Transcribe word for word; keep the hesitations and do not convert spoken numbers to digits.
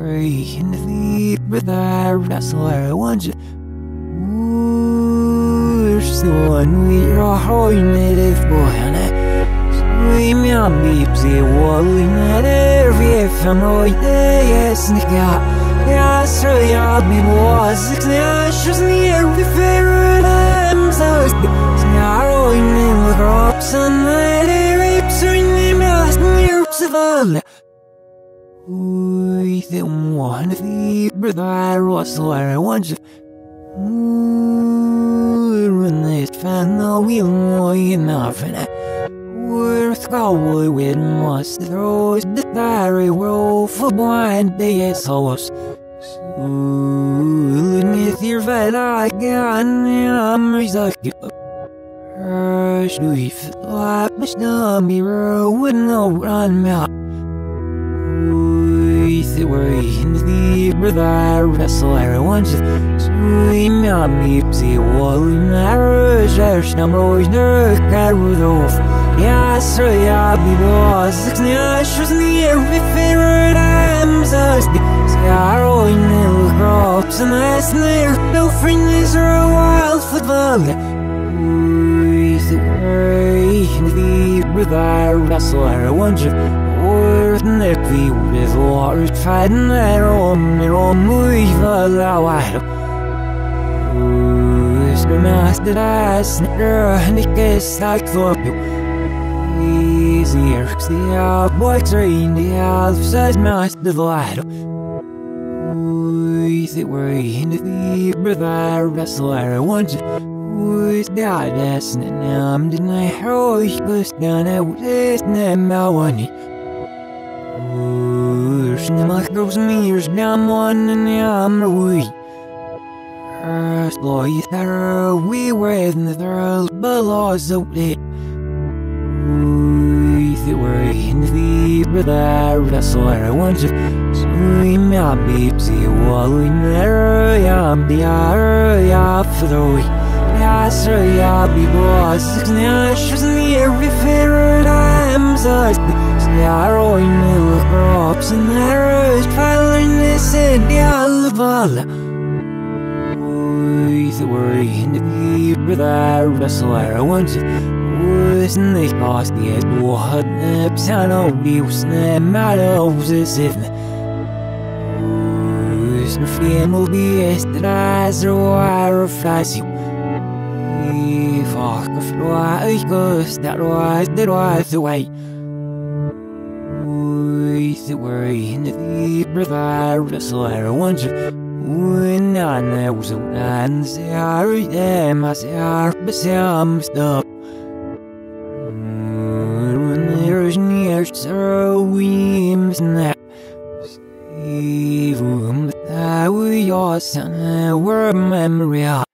worry in the feet, but I wrestle I want you. Who's the one we are holding native boy on it? Swim your beeps, the wall in that every family day, yes, nigga. Yes, I'll be more six ashes near the favorite I'm so snarrowing in the crops and the rapes are in the mask near Savannah. With the one of the brother I rustle where I want you. When they found the wheel more enough in it. Worth cowboy with must throws the diary world for blind day souls. Soon if you're fed I can I'm resucking. Hush do you feel like my stomach would no run out. With the worry in the brother I wrestle I want you. Swim out me see wall in the rush there's no more nerve got rid of. Yeah, sir, yeah, be boss. Six ashes in the air, we favorite I'm so scarrow in the crops and I snare. No friendlies or a wild football. With the worry in the brother I wrestle I want you. Worth and if we with water fighting that on their own move allow I don't. Who's the master I snare and it gets like for you. Easier, the outboys are in the outside mask divide. With it worry in the brother I wrestle I want you. With the eyes and I'm denying how you goes down out with them I want you. Who's the micros meters down one and I'm away. First boy, we were in the throat below so late. With the worry in the brother I wrestle I want you. Swim your beeps, the wall in there, I'm the area for the week. Yes, sir, yeah, be boss. Six ashes in the air, we favorite I'm so scarrow in the crops and there is piling this in the olive. With the worry in the brother I wrestle I want you. Wasn't they cost yet? What nips? I know we was not matters as if was no flame will be as that eyes are wire of flies you. If I could fly, goes that was that was the way. With the worry in the brother I wrestle I want you. When I was a man, say I read them, I say I am stuck. There's near so we snap. Steve, but I will your son, we're memory.